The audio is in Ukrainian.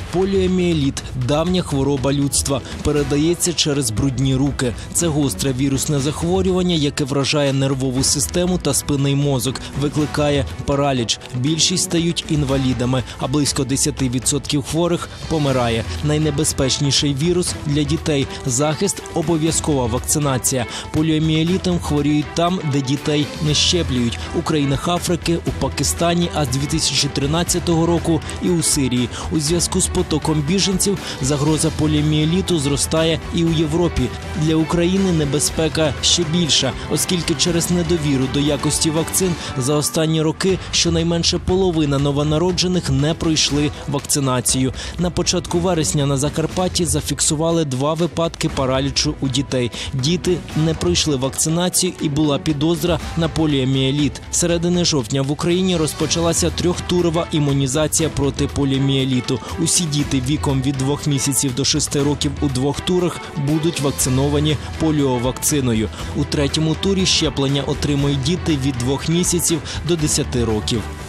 Поліомієліт – давня хвороба людства, передається через брудні руки. Це гостре вірусне захворювання, яке вражає нервову систему та спинний мозок, викликає параліч. Більшість стають інвалідами, а близько 10% хворих помирає. Найнебезпечніший вірус для дітей – захист, обов'язкова вакцинація. Поліомієлітом хворіють там, де дітей не щеплюють – у країнах Африки, у Пакистані, а з 2013 року і у Сирії. У зв'язку з потоком біженців загроза поліомієліту зростає і у Європі. Для України небезпека ще більша, оскільки через недовіру до якості вакцин за останні роки щонайменше половина новонароджених не пройшли вакцинацію. На початку вересня на Закарпатті зафіксували 2 випадки паралічу у дітей. Діти не пройшли вакцинацію і була підозра на поліомієліт. З середини жовтня в Україні розпочалася 3-турова імунізація проти поліомієліту. Усі діти віком від 2 місяців до 6 років у 2 турах будуть вакциновані поліовакциною. У 3-му турі щеплення отримують діти від 2 місяців до 10 років.